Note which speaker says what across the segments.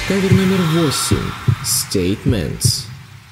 Speaker 1: Кавер номер 8. Statements.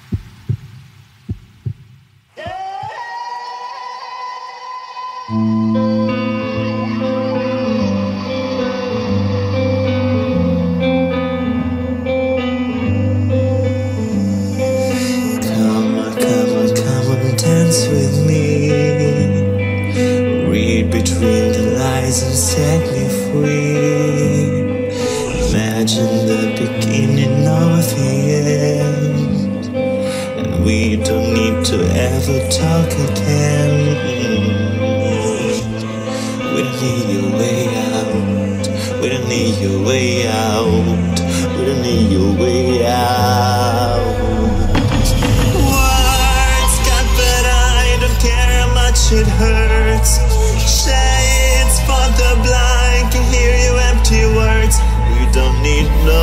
Speaker 2: It hurts. Shades for the blind can hear you empty words. We don't need no.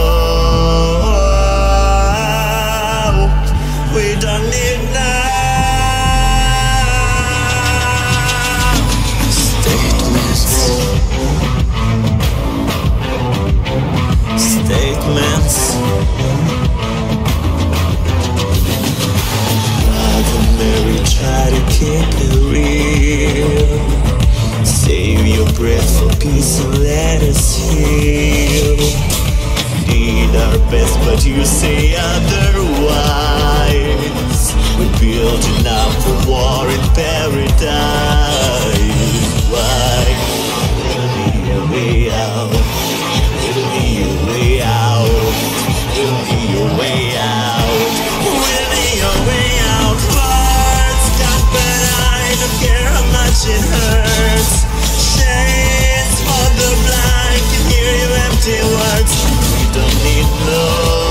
Speaker 2: We don't need no. Statements. Statements. Mother Mary, try to keep it real. Save your breath for peace and let us heal. Need our best, but you say otherwise. We're building up for war in paradise. Why? We don't need a way out. We don't need a way out. We don't need a way out. We don't need a way out. Words got, but I don't care how much it hurts. Shades for the blind can hear you empty words. We don't need no.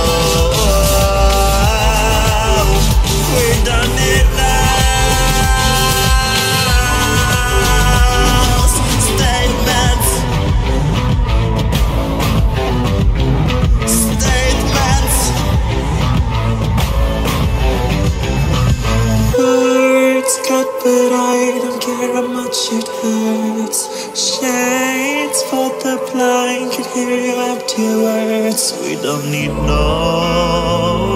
Speaker 2: We don't need no. Statements. Statements. Words cut, but I don't care how much it hurts. Shades for the blind can hear you empty words. We don't need no.